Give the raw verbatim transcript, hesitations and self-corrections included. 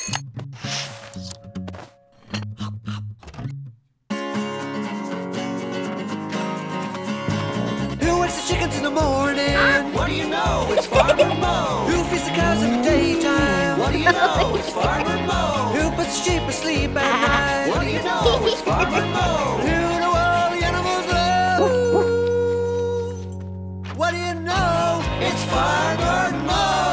Who wakes the chickens in the morning? What do you know? It's Farmer Mo. Who feeds the cows in the daytime? What do you know? It's Farmer Mo. Who puts the sheep asleep at night? What do you know? It's Farmer Mo. Who do all the animals love? What do you know? It's Farmer Mo.